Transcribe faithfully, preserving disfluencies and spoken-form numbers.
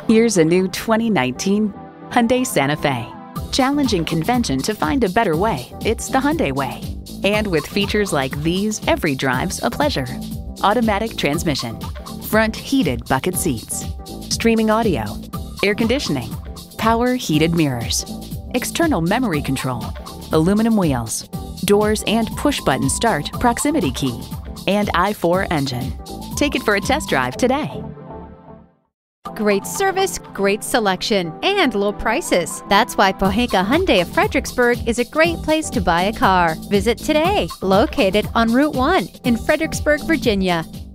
Here's a new twenty nineteen Hyundai Santa Fe. Challenging convention to find a better way, it's the Hyundai way. And with features like these, every drive's a pleasure. Automatic transmission, front heated bucket seats, streaming audio, air conditioning, power heated mirrors, external memory control, aluminum wheels, doors and push-button start proximity key, and I four engine. Take it for a test drive today. Great service, great selection, and low prices. That's why Pohanka Hyundai of Fredericksburg is a great place to buy a car. Visit today, located on Route one in Fredericksburg, Virginia.